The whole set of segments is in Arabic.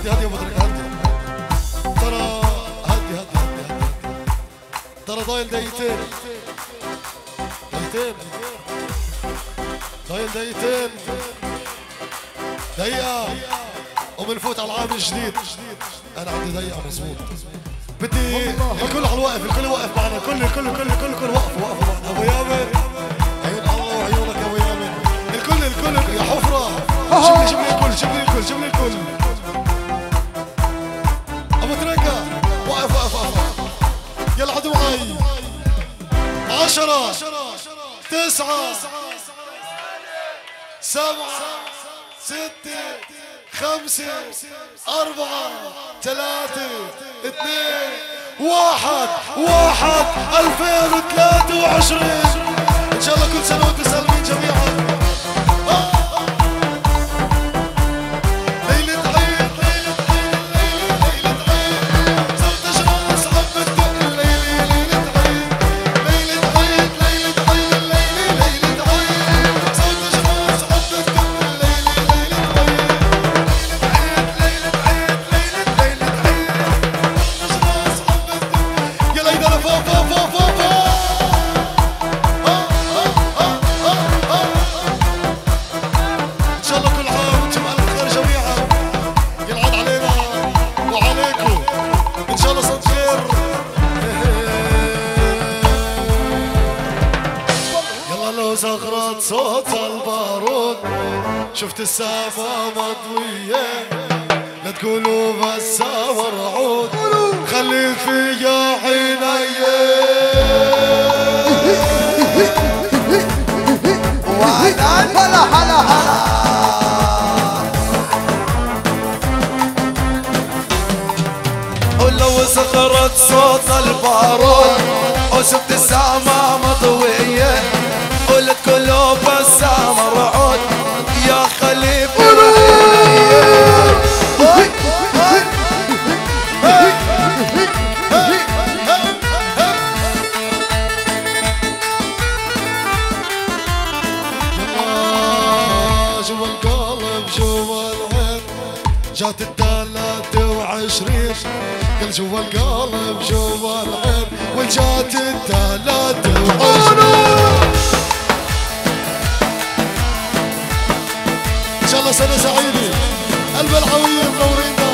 هدي هدي يا ابو طريق هدي. ترى هدي هدي هدي هدي. ترى ضايل دقيقتين دقيقتين ضايل دقيقتين دقيقة وبنفوت على العام الجديد. أنا عندي دقيقة مظبوط. بدي الكل على الوقف، الكل واقف معنا، كل وقفوا معنا. أبو يامن عيون الله وعيونك يا أبو يامن. الكل يا حفرة جيب لي الكل. أبو تريكة وقف يلا عدوا معي. 10 9 7 6 5 4 3 2 1 2023. إن شاء الله كل سنة وأنتم سالمين جميعا. زغرت صوت البارود، شفت السما مضوية، لا تقولوا بس مرعود، خلي فيا عيني. هلا ولو زغرت صوت البارود وشفت السما مضوية، قلت قلوب السما مرعود يا خليفة. جوا القلب جوا العين جات 23، قال جوا القلب جوا العين وجات 23. إن شاء الله سنة سعيدة. قلب العوية منورينا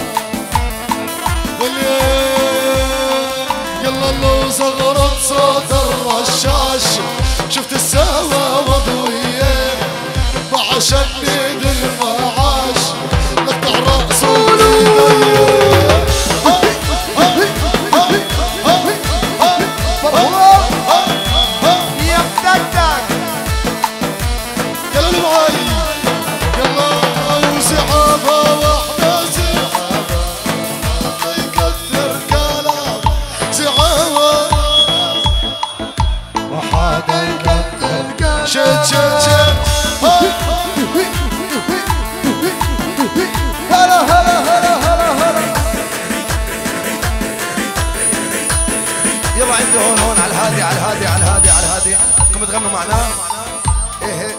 يلا لو زغرت صوت الرشاش، شفت السما مضوية وعشقني المعاش، نقطع رأس يلا انت هون على الهادي كم تغنوا معنا. ايه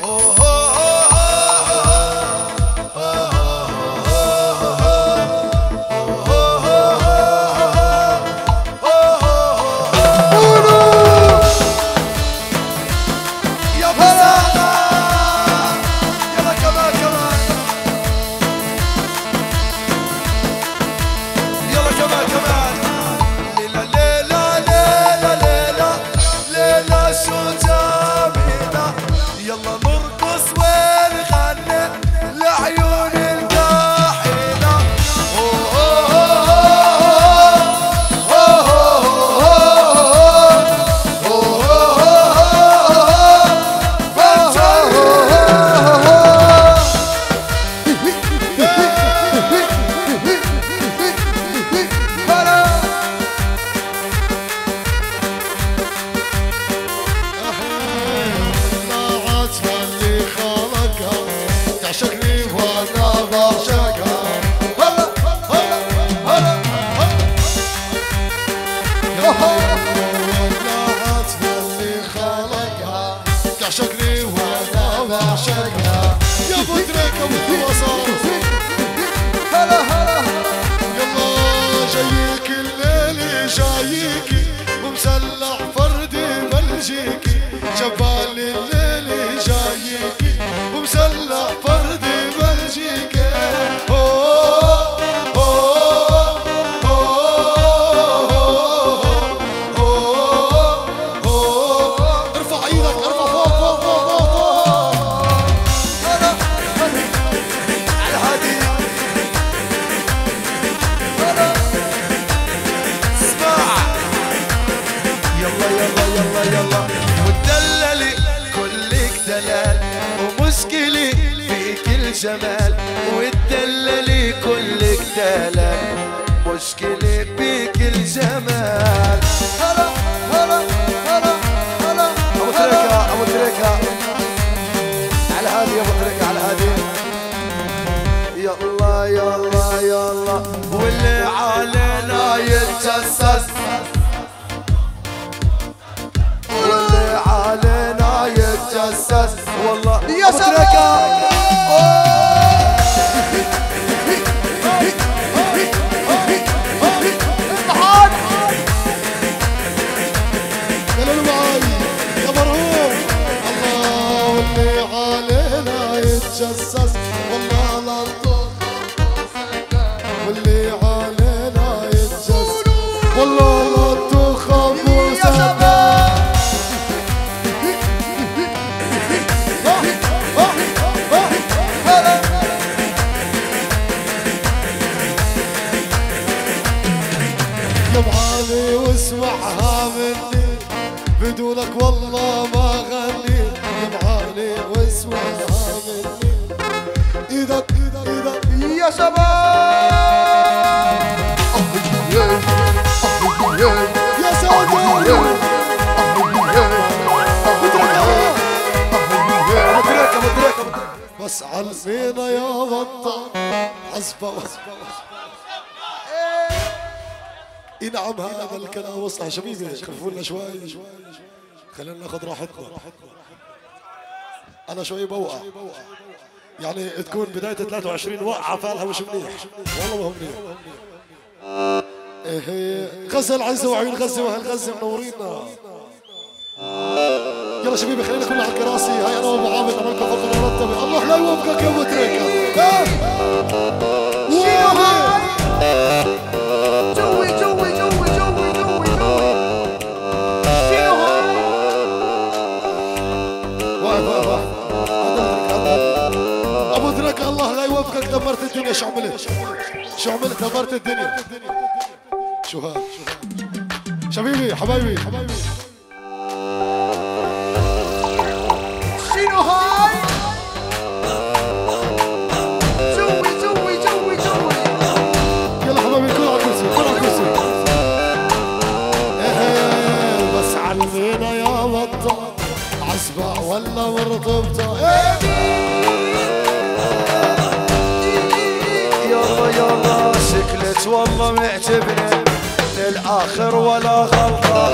تعشقني وانا بعشقها يا ابو تريكة وصار. هلا شريكي ومسلح فردي بلجيكي جبال الليل جايكي ومسلح فردي بلجيكي ارفع ايدك ارفع فوق فوق فوق فوق على الهادي اسمع يلا يلا يلا يلا وتدللي كلك دلال ومشكلي فيك الجمال وتدللي كلك دلال مشكلي بيك الجمال هلا هلا هلا هلا ابو تريكة ابو تريكة على هادي ابو تريكة على هادي يلا يلا يلا واللي علينا يتجسس واللي علينا يتجسس والله يا سلام قالوا معاي يا مرهوب الله واللي علينا يتجسس والله لا واللي علينا يتجسس والله لا تخاف وسبب يا معاني واسمعها مني بدونك والله ما غني يا معاني واسمعها مني ايدك ايدك ايدك يا شباب يا سعودي بس علمينا يا بطل عزبة اي نعم هذا الكلام وصل شبيبي خفوا لنا شوي خلينا ناخذ راحتنا انا شوي بوقع يعني تكون بداية 23 وقعة فالها مش منيح والله ما هو منيح ايه غزة العزة وعيون غزة واهل غزة منورينا يلا شبيبي خلينا كلنا على الكراسي هاي انا وابو عابد عملكم فقرة مرتبة الله لا يوفقك يا ابو تريكة جوي جوي جوي جوي جوي شنو واقف ابو تريكة الله لا يوفقك دمرت الدنيا شو عملت؟ شو عملت دمرت الدنيا شو هاد شبيبي حبايبي حبايبي شنو هاي؟ جوي جوي جوي جوي يلا حبايبي الكل على الكرسي الكل على الكرسي ايه بس علمينا يا بطة عزبة ولا مرتبطة يلا يلا شكلك والله معجبني للآخر ولا غلطة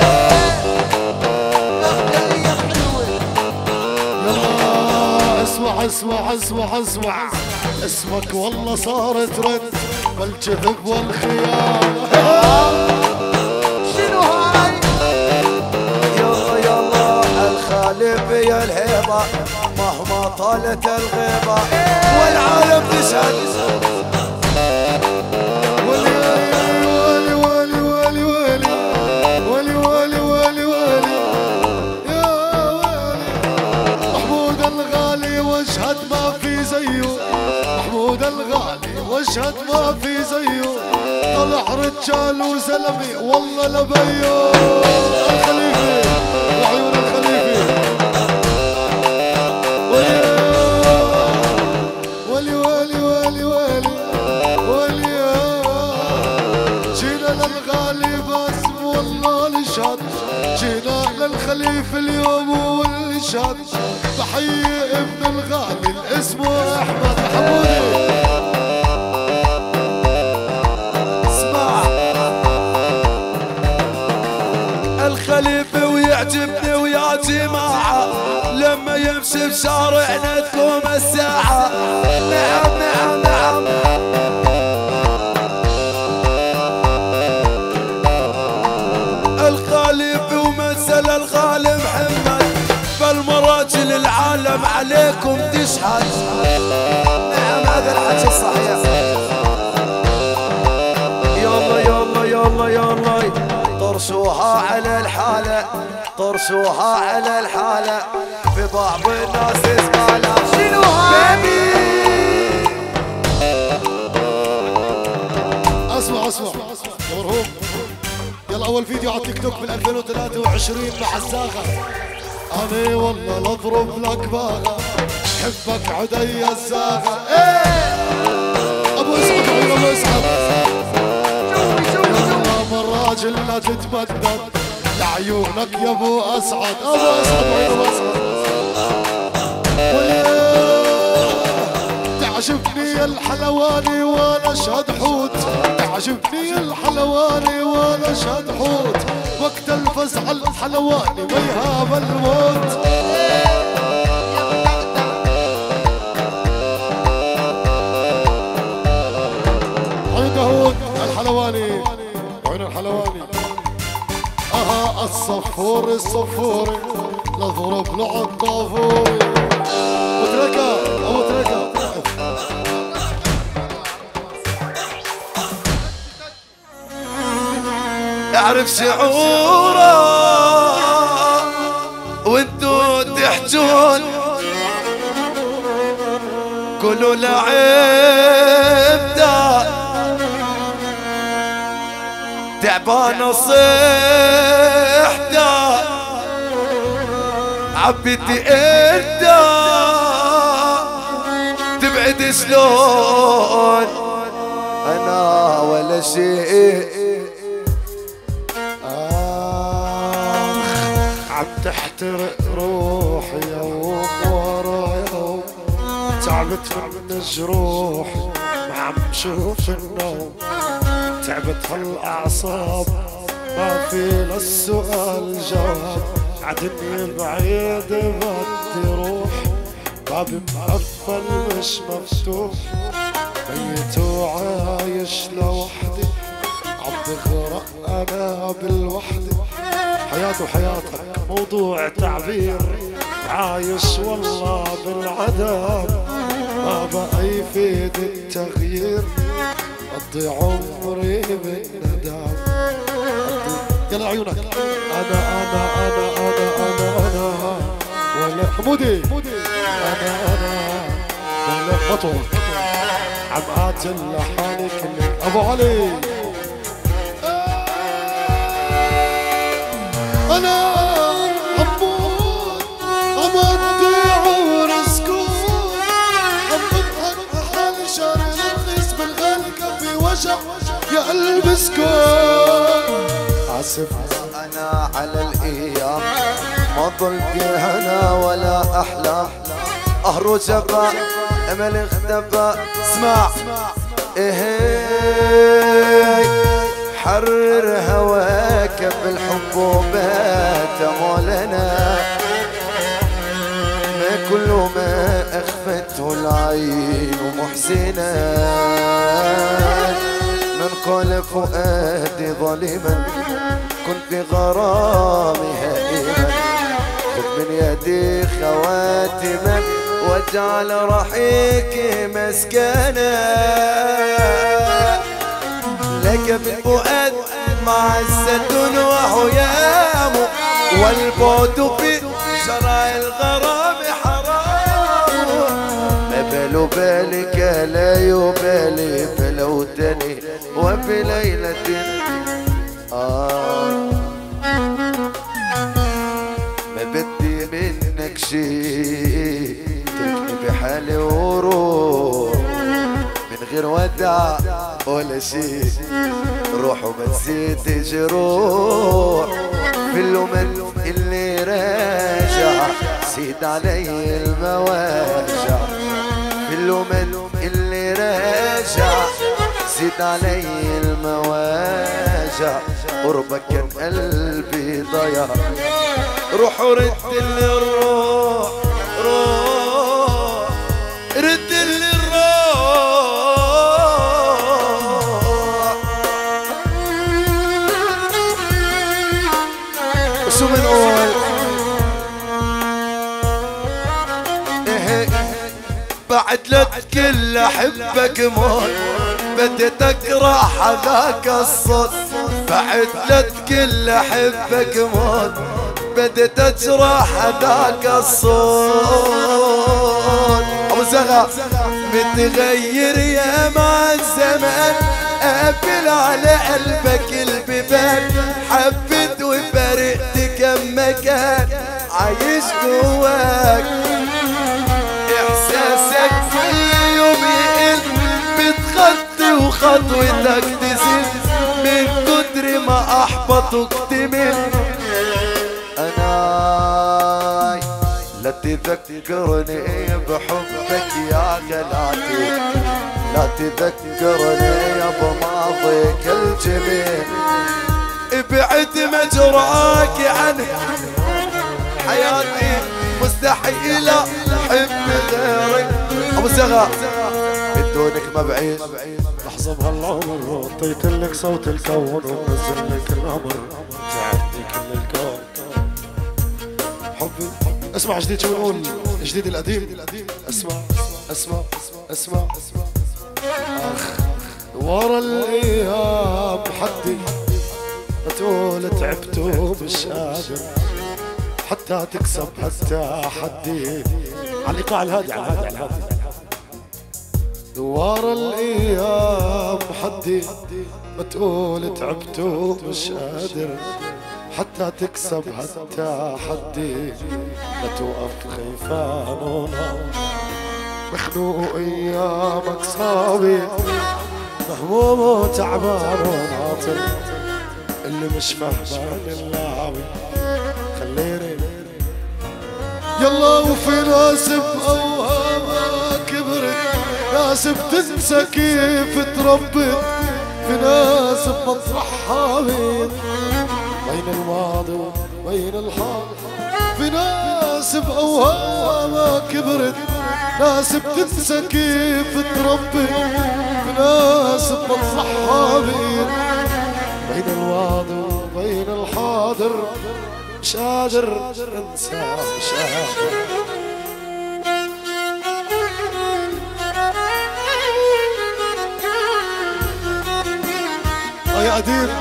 يلا اسمع اسمع اسمع اسمع اسمك والله صار ترند والكذب والخيانة شنو هاي يلا يلا الخالب يا الهيبة مهما طالت الغيبة والعالم تشهد واشهد ما في زيه محمود الغالي واشهد ما في زيه طلع رجال وزلمي والله لبيه الخليفي وعيون الخليفي ولي ولي ولي ولي ولي جينا للغالي بس والله نشهد جينا للخليفي اليوم والنشهد تحية ابن الغالي اسمه احمد حمودي اسمع الخليفة ويعجبني ويا جماعة لما يمشي بشارعنا تقوم الساعة نعم نعم نعم ابطال محمد بالمراجل العالم عليكم تشحن. نعم هذا الحكي الصحيح. يلا يلا يلا يلا طرشوها على الحالة، طرشوها على الحالة في بعض الناس اسمعنا. شنو بيبي؟ اسمع يا مرهوب. يلا اول فيديو على تيك توك بال 2023 مع الزاغة. انا والله لاضرب لك باغة حبك عدي الزاغة. ابو اسعد عيون ابو اسعد. يلا الراجل لا تتمدد لعيونك يا ابو اسعد. ابو اسعد عيون ابو اسعد. تعجبني الحلواني وانا اشهد حوت، تعجبني الحلواني وانا اشهد حوت، وقت الفزع الحلواني ما يهاب الموت. عين داود الحلواني وعين الحلواني. اها الصفور الصفوري لضرب له الطافوري. وتركه ابو تركه. اعرف شعوره وانتو تحجون كلوا لعب دا تعبان صحدا عبيتي انت تبعد شلون انا ولا شيء عم تحترق روحي يوم ورا يوم، تعبت من جروحي ما عم شوف النوم، تعبت هالاعصاب ما في للسؤال جواب، عدني بعيد بدي روح، بابي مقفل مش مفتوح، ميت وعايش لوحدي عم بغرق انا بالوحدة، حياتي وحياتك موضوع تعبير، عايش والله بالعذاب ما بقى يفيد التغيير، قضي عمري بالندم. يلا عيونك انا ولا حمودي انا ولا مطوك عم قاتل لحالي كلي. ابو علي انا عمود عم اضيع ورسكون، عم بضحك حالي شاري رخيص بالغالي كفي وجع يا قلب سكون. عسف انا على الايام ما ضل هنا ولا احلام، قهر وجفا امل اختفى. اسمع ايه حرر هواك بالحب وبات مولانا، ما كل ما اخفته العين محسنا، من قال فؤادي ظالما كنت في غرامي هائما، خذ من يدي خواتما واجعل رحيكي مسكنا، لك بالفؤاد معزة وهيام، والبعد في شرع الغرام حرام، ما بال بالك لا يبالي بلوتني وبليلة ما بدي منك شيء، تركني بحالي وروح من غير ودع ولا شيء، روح وما تزيد جروح، في اليوم اللي راجع زيد علي المواجع، في اليوم اللي راجع زيد علي المواجع، قربك كان قلبي ضيع، روح ورد الروح روح رد الروح. شو بنقول؟ بعد لا كل احبك موت بديت اكره هذاك الصوت بعد لا كل احبك موت بديت اجرح هذاك الصوت ابو زغا متغير يا مع الزمان قافل على قلبك البيبان حبيت وفرقت كم مكان عايش جواك احساسك كل يوم يقل بتخطي وخطوتك تزيد من كتر ما احبطك تمل انا لا تذكرني بحبك يا غلاتي لا تذكرني بماضيك الجميل ابعد مجراك عنه حياتي مستحيل احب غيرك ابو زغا بدونك ما بعيد لحظة بهالعمر وطيت لك صوت الكون ونزل لك الامر جعلتني كل الكون حبي اسمع جديد شو نقول جديد القديم اسمع اسمع اسمع اخ ورا الايام حدي تقول تعبت ومش قادر حتى تكسب حتى حدي على الايقاع الهادي على الهادي ورا الايام حدي بتقول تعبت ومش قادر حتى تكسب حتى حدي لا توقف خيفان ونار مخنوق ايامك صابي مهموم وتعبان وناطر اللي مش فهمان اللعبي خليني يلا وفي ناس بأوهامها كبرت ناس بتنسى كيف تربت في ناس بمطرحها بيت بين الماضي وبين الحاضر في ناس بأوهامها كبرت ناس بتنسى كيف تربي في ناس بمطرحها بيت بين الماضي وبين الحاضر مش قادر انسى مش قادر يا قدير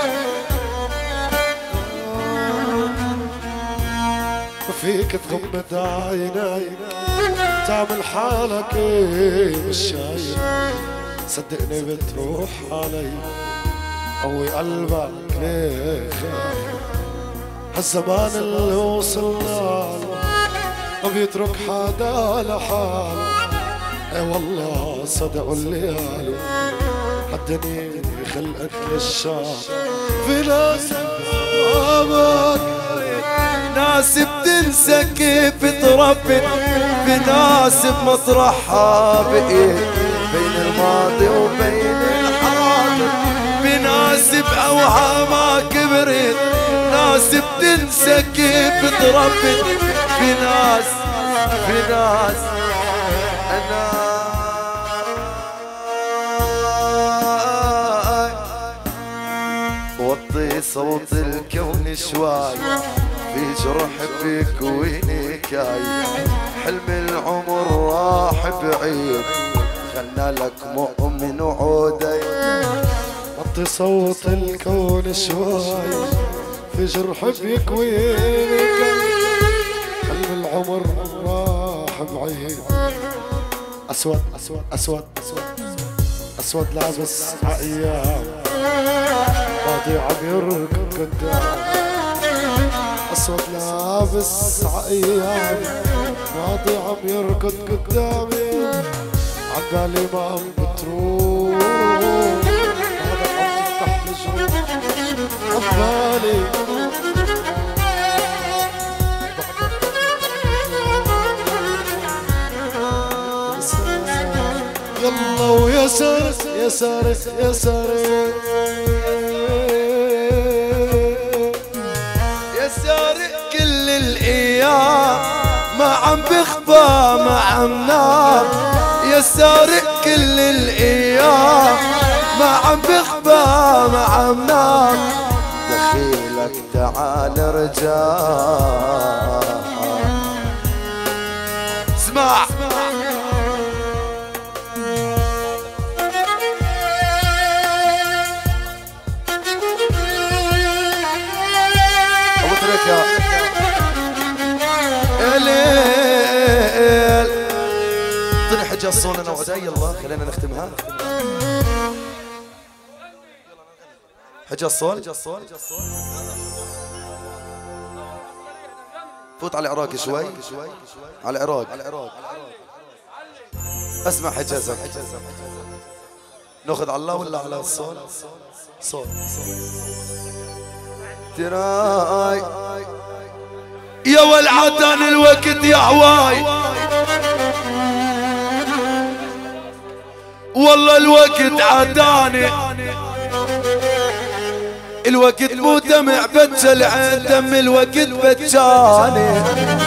فيك تغمض عينيك تعمل حالك مش شايف صدقني بتروح علي قوي قلبك ليه خايف هالزمان اللي وصلنا له ما بيترك حدا لحاله اي والله صدقوا الليالي حدني خلقت للشام في ناس أمامك ناس بتنسى كيف تربت في ناس بمطرحها بقيت بين الماضي وبين الحاضر في ناس بأوهامها كبرت ناس بتنسى كيف تربت في ناس أنا وطي صوت الكون شوي في جرح بك وينكاي حلم العمر راح بعيد خلنا لك مؤمن وعودي وطي صوت الكون شوي في جرح بك وينكاي حلم العمر راح بعيد اسود اسود اسود اسود اسود لابس عايام ماضي عم يركض قدام اسود لابس عايام ماضي عم يركض قدامي عبالي ما عم بتروح هذا عم تفتح لي جروح عبالي يلا ويا سارق يا سارق يا سارق يا سارق كل الايام ما عم بخفى ما عم نام يا سارق كل الايام ما عم بخفى ما عم نام دخيلك تعال رجال اسمع حجاز صون انا وعدي. يلا خلينا نختمها. حجاز صون فوت على العراق شوي، على العراق. اسمع حجازك. ناخذ على الله ولا على الصول؟ صول تراي يا والعدان الوقت يا هواي، والله الوقت عداني، الوقت مو دمع بجى العين، دم الوقت بجاني.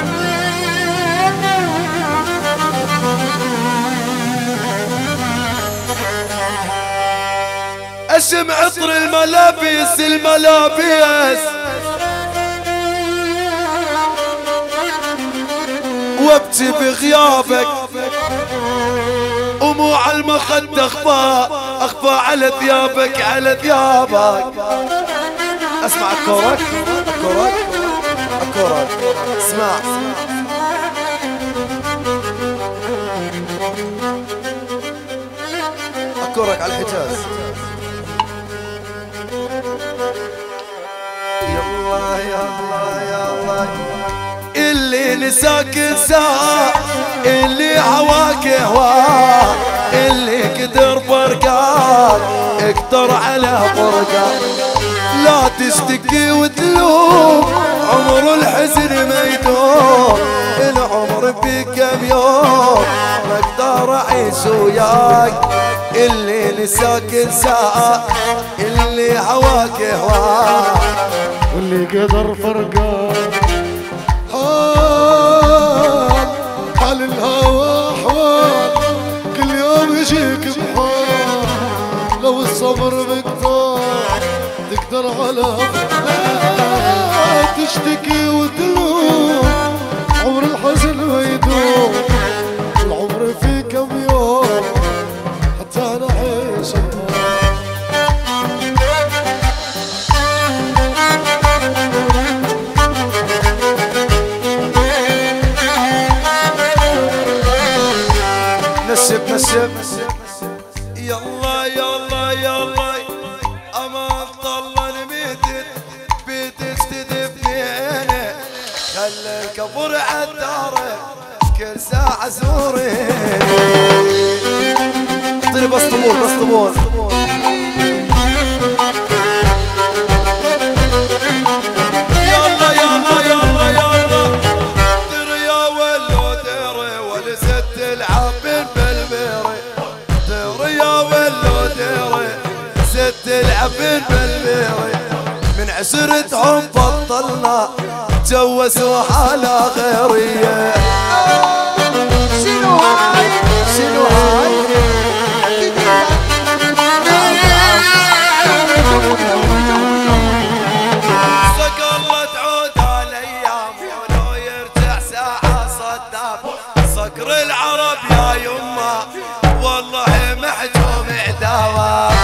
اشم عطر الملابس وابكي بغيابك، وموع المخد اخفى على ثيابك اسمع الكورك اسمع. الكورك على الحجاز. يلا اللي نساك نساه، اللي هواك هواه، اللي قدر فرقاك اقدر على فرقاك. لا تشتكي وتلوم، عمر الحزن ما يدوم، العمر في كم يوم ما اقدر اعيش وياك. اللي نساك نساه، اللي هواك هواه، واللي قدر فرقاك. حال الهوى حوال، كل يوم يجيك بحال، لو الصبر مقدار تقدر على لا تشتكي وتلوم، عمر الحزن ما يدوم، العمر في كم يوم حتى انا عيش. نسب يلا اما ضل بيتك تدفني انا، خلي الكبر عالدار كل ساعة زوري. طيب بس طبول تلعبين بالميري، من عشرتهم بطلنا تجوزوا حالة غيرية. شنو هاي صقر الله تعود الايام، ولو يرجع ساعة صدام، صقر العرب يا يما والله محجوم عداوة.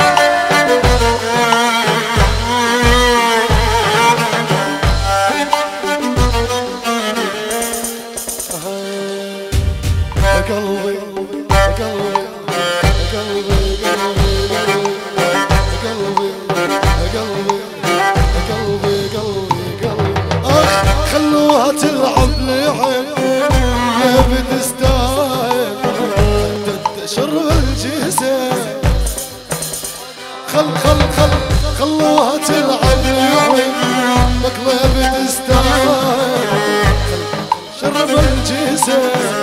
خلوها تلعب لعب يا بتستاهل تشرب الجسد. خلوها تلعب لعب مقلب تستاهل شرب الجسد.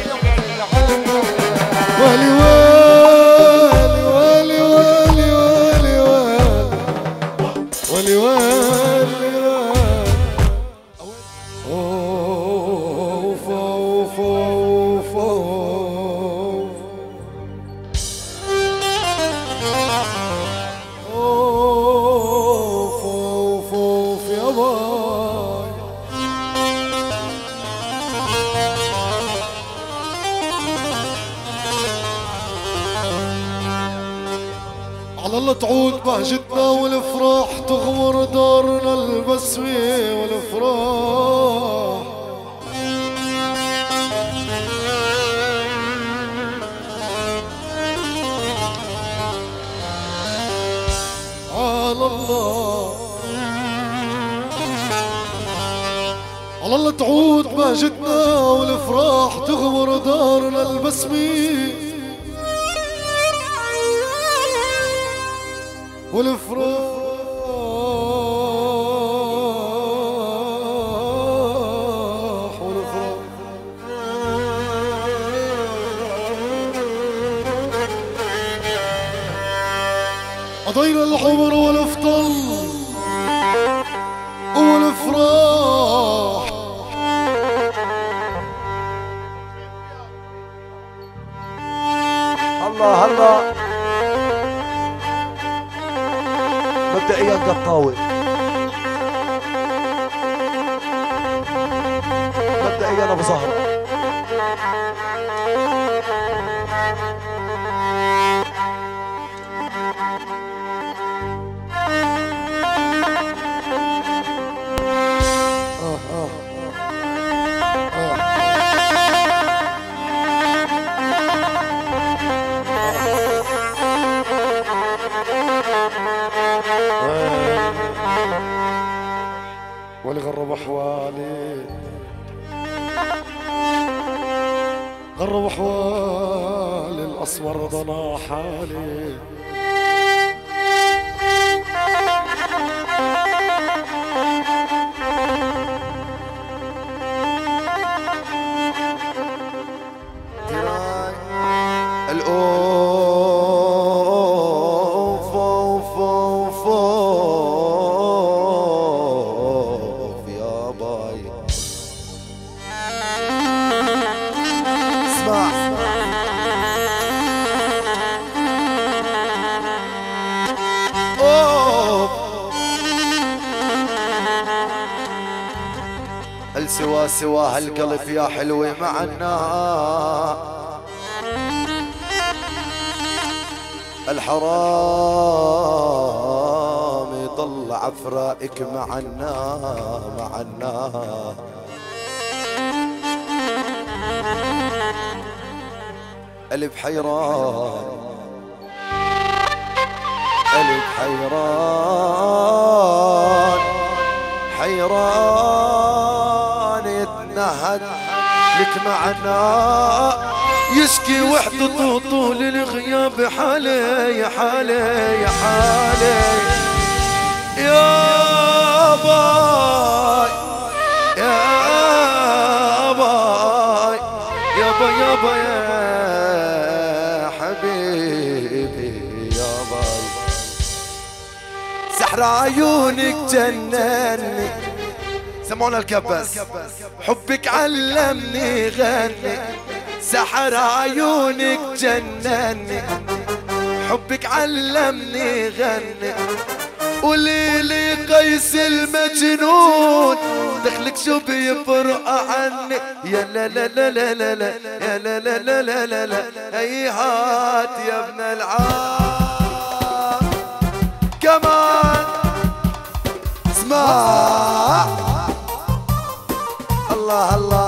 والي والي والي والي والي والي والي اوف اوف اوف اوف اوف اوف يا باي. على الله تعود بهجتنا والافراح، تغمر دارنا البسمة والافراح. تعود بهجتنا والافراح تغمر دارنا البسمي والافراح قضينا العمر والافطل والافراح الله الله مبدئيا قطاوي مبدئيا ابو زهره واللي غرب احوالي غرب احوالي الاسمر ضنا حالي سوا هالقلب يا حلوة معنا الحرام يضل عفرائك معنا قلب حيران قلب حيران يتنهد لك معنا يشكي وحدته طول الغياب حالي يا باي يابا يا حبيبي يا باي سحر عيونك جنني سمعونا الكبس حبك علمني غني سحر عيونك جنني حبك علمني غني قوليلي قيس المجنون دخلك شو بيفرق عني يا لا لا لا لا لا لا يا لا لا لا لا لا لا هيهات يا ابن العام كمان اسمع الله الله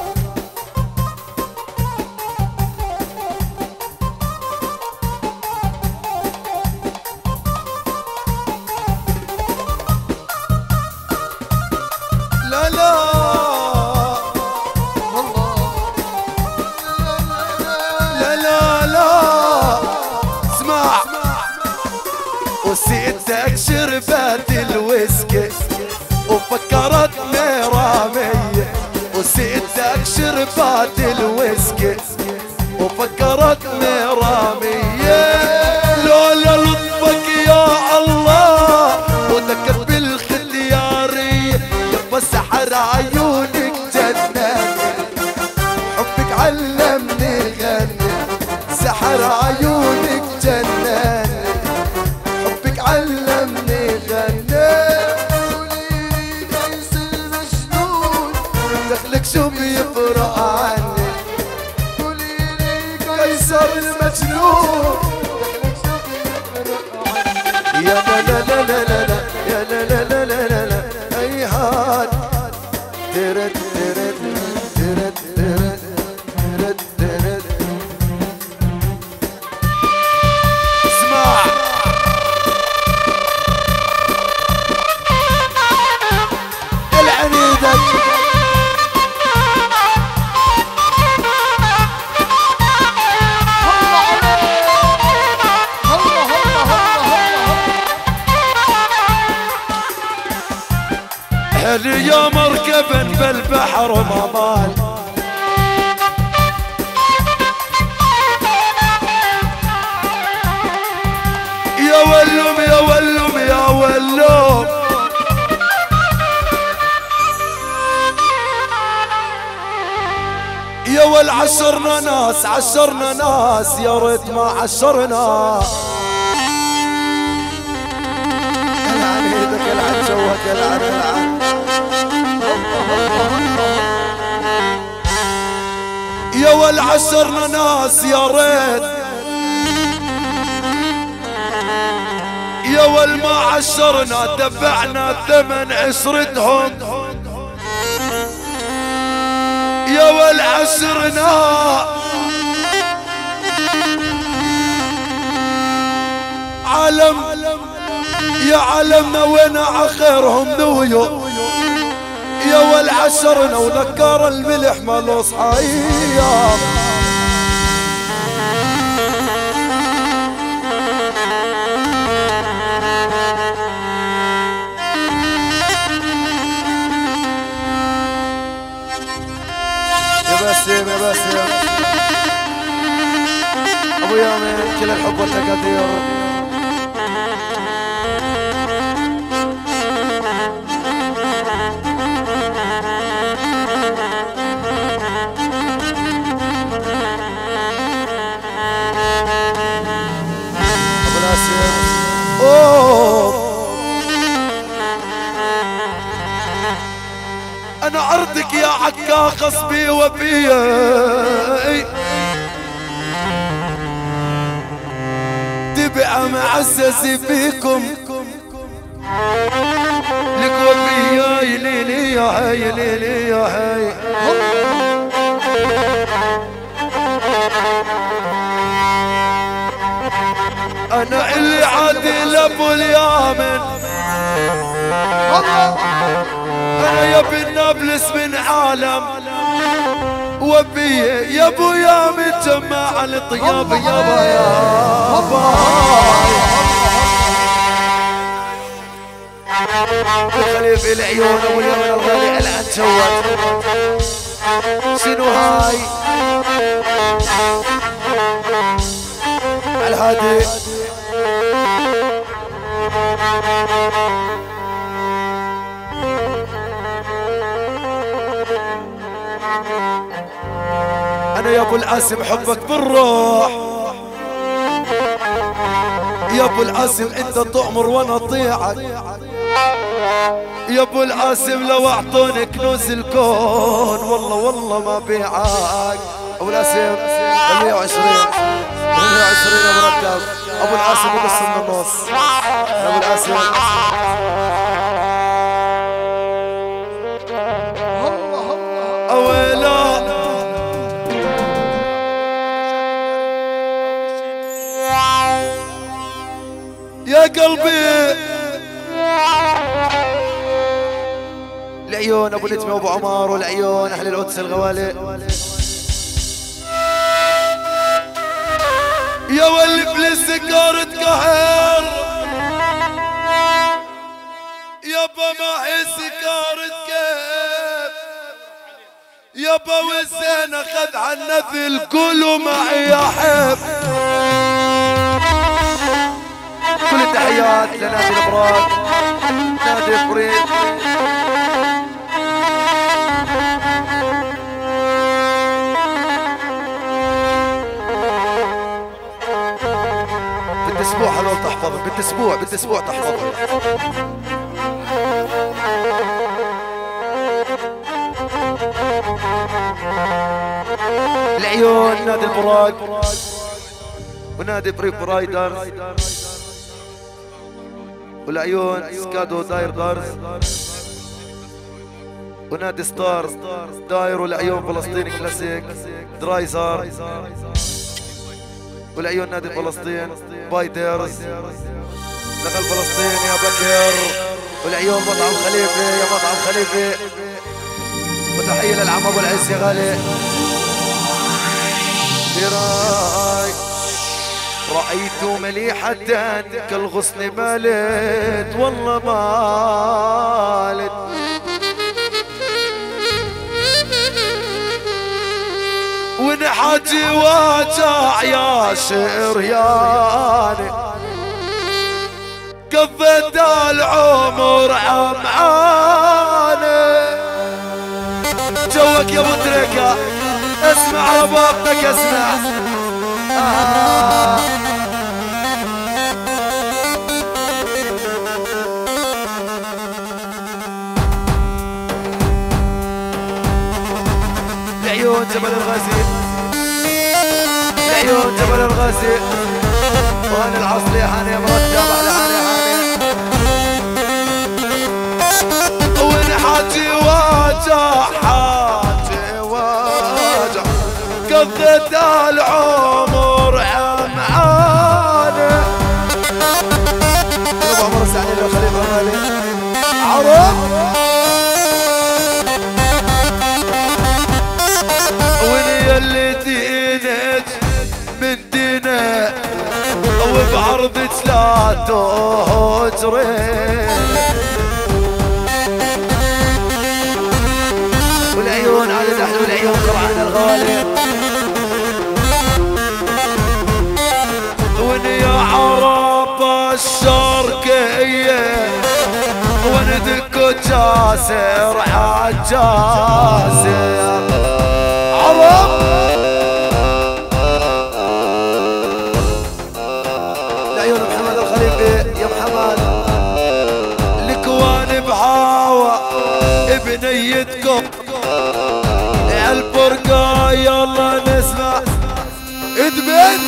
لا لا لا لا لا اسمع وسيتك شربت الويسكي وفكرتني رامية وسيتك شربت الويسكي وفكرتني رامية لولا لطفك يا الله وذكر بالختيارية يبا سحر عيونك جنني حبك علمني غني سحر عيونك جنني حبك علمني غني دخلك شو بيفرق عني قوليلي قيصر المجنون دخلك شو بيفرق عني يا لا لا لا لا لا يا لا لا لا لا لا لا هيهات ترد ترد ترد ترد ترد ترد اسمع العنيدك لبن بالبحر ما مال. يا ولوم يا ولوم يا ولوم يا ول عشرنا ناس عشرنا ناس يا ريت ما عشرنا. العن ايدك العن جوك العن العن يا ول عشرنا ناس يا ريت يا ول ما عشرنا دفعنا ثمن عشرتهم. يا ول عشرنا علم يا علمنا وين عخيرهم ذويو. يا ول عشرنا ونكار الملح مالو صحيح. يا باسم ابو يامن كل الحب والتقدير. ابو ناصر انا عرضك يا عكا خصبي وفيا تبع معززي فيكم لك وفيا ليلي يا هاي ليلي يا هاي. انا اللي عادل ابو اليامن انا يا ابن نابلس من عالم وبي يا ابو يامن جمع الطياب يابا يابا. خليفي العيون ابو اليمن الغالي على الجواد. شنو هاي الهادي انا يا ابو العاصم حبك بالروح. يا ابو العاصم انت تؤمر وانا اطيعك. يا ابو العاصم لو اعطوني كنوز الكون والله والله ما بيعك. ابو العاصم 120 120 مرتب. ابو العاصم بنص من النص. ابو العاصم اويلا يا قلبي العيون ابو نجمه وابو عمار والعيون اهل القدس الغوالي. يا ولي بلسكارة قهر يابا معي سكارة كيف يابا والزين اخذ عنا الكل معي يا حب. كل التحيات لنادي الابراج نادي فريد. بالتسبوع هذول تحفظهم بالتسبوع تحفظهم. العيون نادي البراق ونادي بريف برايدرز والعيون سكادو داير دارز ونادي ستارز داير والعيون فلسطين كلاسيك درايزر والعيون نادي فلسطين بايدرز دخل فلسطين يا بكر والعيون مطعم خليفه يا مطعم خليفه. وتحيه للعم ابو العز يا غالي. رأيت مليحة كالغصن مالت والله مالت ونحكي وجع يا شرياني قضيت العمر عمعاني جوك يا ابو تريكة اسمع بابك اسمع لعيون جبل الغازي لعيون جبل الغازي وهن العصر يا هاني مرتب على هاني ونحكي وجع حاجي وجع قضيت العمر عمعاني ابو عمر السعدي الخليفه الغالي عرب وني اللي دينك من دينك وبعرضك لا تهجرين والعيون على تحت والعيون قرعان الغالي وني يا عرب الشرقية وندك جاسر عالجاسر عرب العيون محمد الخليفي يا محمد الكوان بهاوى بنيتكم البرقة يلا نسمع ادبت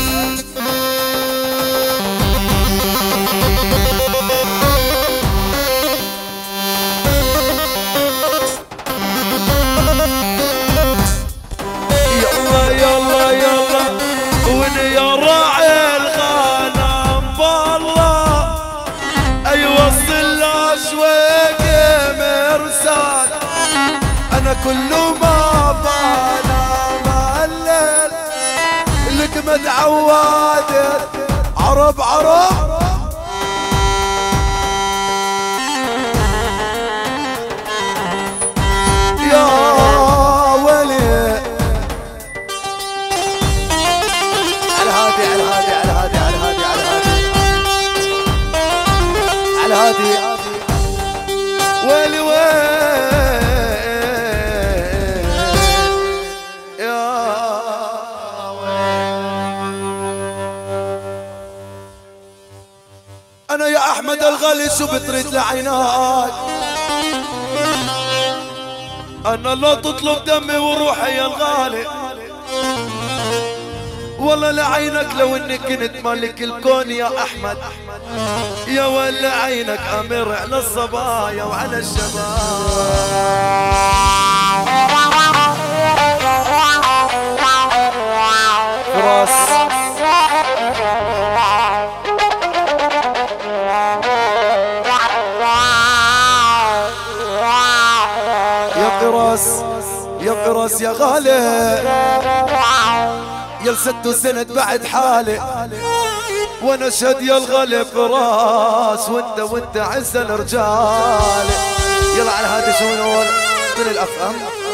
يلا يلا يلا وني يا راعي الغنم بالله اي وصل لاشواق مرسال انا كل ما بنام الليل لك متعودت عرب عرب يا ولي على هادي على هادي على هادي على هادي على هادي على هادي ويلي أنا يا أحمد الغالي شو بتريد لعيناك أنا لا تطلب دمي وروحي يا الغالي والله لعينك لو إني كنت مالك الكون يا أحمد يا ولا عينك أمر على الصبايا وعلى الشباب فراس يا فراس يا غالي يا لست سند بعد حالي وانا شد يا الغالي فراس وانت عز الرجال يلا على هذا شو نقول من الافهم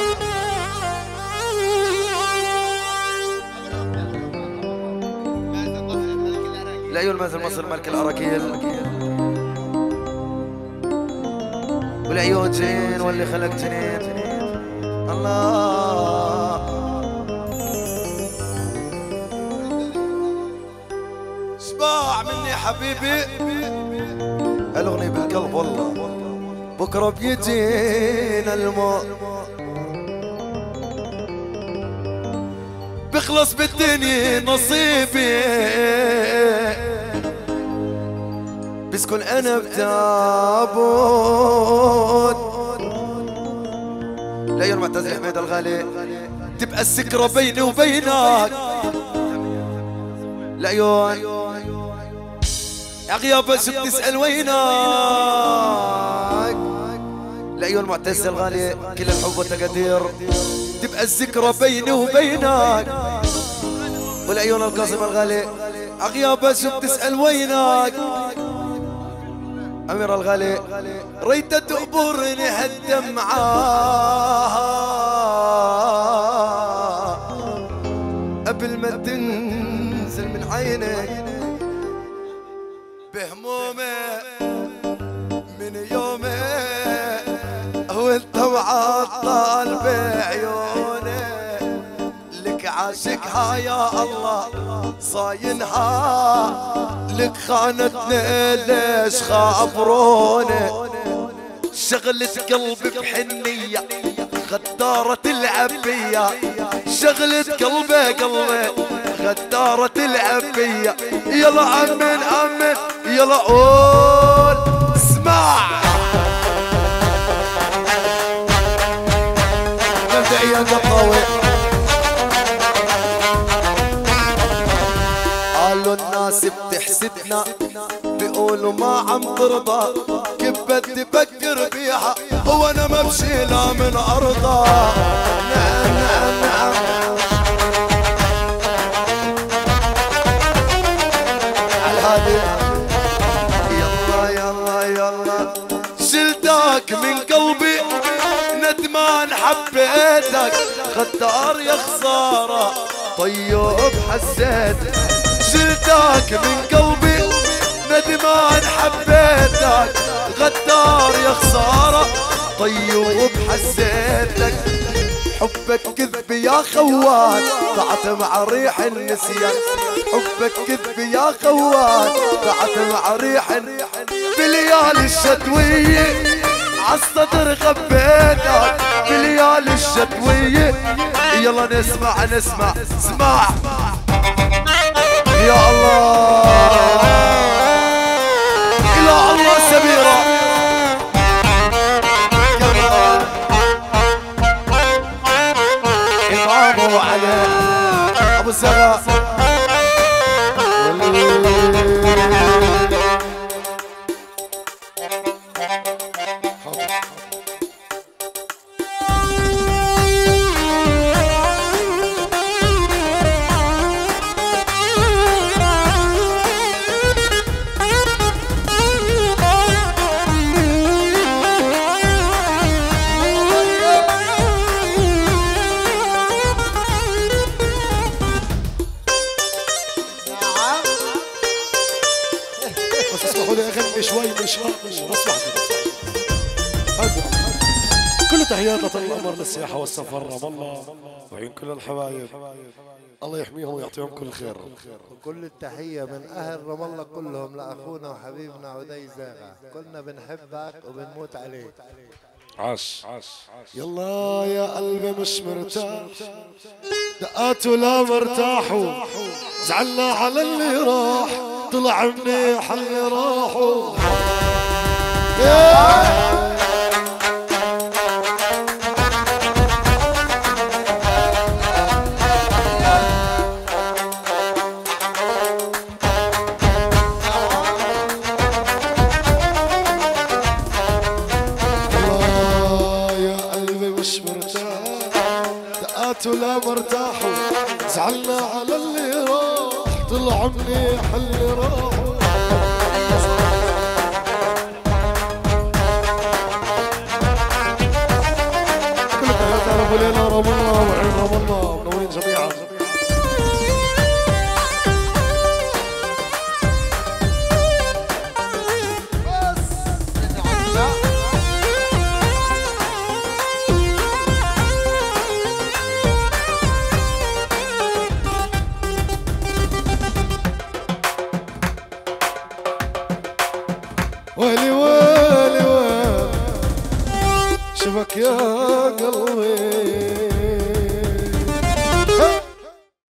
العيون مثل مصر ملك الأراكيل والعيون جين واللي خلق جنين الله شباع مني حبيبي الأغنية بالقلب والله بكرة بيجينا الموت بخلص بالدنيا نصيبي بسكن انا بتابوت لا يا المعتز حميد الغالي تبقى السكرة بيني وبينك العيون يا غيابة شو بتسأل وينك العيون معتز الغالي كل الحب والتقدير تبقى الذكرى بيني وبينك والعيون القاسم الغالي أغيابة شو بتسأل وينك أمير الغالي ريت تقبرني هالدمعة تنزل من عينك بهمومه من يومه وانت معطل بعيونه لك عاشقها يا الله صاينها لك خانتنا ليش خابرونا شغلت قلبي بحنية غدارة العبية شغلت قلبي غدارة العبية يلا أمن أمن يلا قول اسمع مبدئيا قطاوي قالوا الناس بتحسدنا بيقولوا ما عم ترضى كيف بدي بفكر بيها وانا ما بشيلها من ارضها نعم نعم نعم على هادي يلا يلا يلا شلتك من قلبي ندمان حبيتك غدار يا خسارة طيب حسيت شلتك من قلبي ندمان حبيتك غدار يا خسارة طيب حسيتك حبك كذب يا خوان ضعت مع ريح النسيان حبك كذب يا خوان ضعت مع ريح بليالي الشتوية عالصدر خبيتك بليالي الشتوية يلا نسمع نسمع اسمع يا الله يا الله سميرة إمام أبو علي أبو سغا كل تحيات القمر للسياحة والسفر رام الله وعين كل الحبايب الله يحميهم ويعطيهم كل خير وكل التحية من أهل رام الله كلهم لأخونا وحبيبنا عدي زاغا كلنا بنحبك وبنموت عليك عاش يلا يا قلبي مش مرتاح دقاته لا مرتاحوا زعلنا على اللي راح طلع منيح اللي راحوا لا مرتاحوا زعلنا على اللي راح طلع منيح اللي راحوا كل تحيات يا رب ليلى رب الله وعين رب الله منورين جميعا ويلي ويلي ويلي شبك يا قلبي